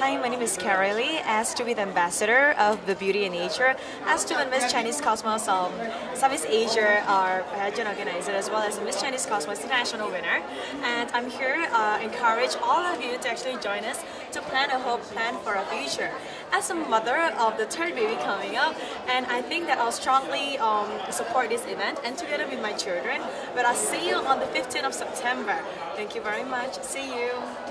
Hi, my name is Carrie, as to be the ambassador of the Beauty and Nature, as to Miss Chinese Cosmos Southeast Asia, our pageant organizer, as well as Miss Chinese Cosmos International winner. And I'm here encourage all of you to actually join us to plan a whole plan for our future. As a mother of the third baby coming up, and I think that I'll strongly support this event and together with my children. But I'll see you on the 15th of September. Thank you very much. See you.